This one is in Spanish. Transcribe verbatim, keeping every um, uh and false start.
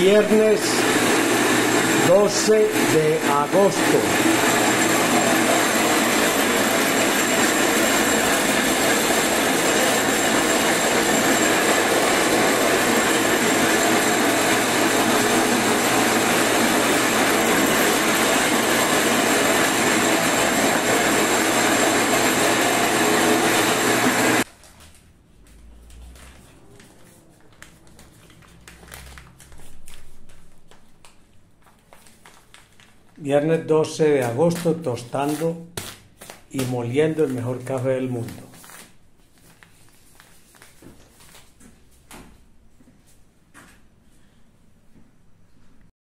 viernes doce de agosto. Viernes doce de agosto, tostando y moliendo el mejor café del mundo.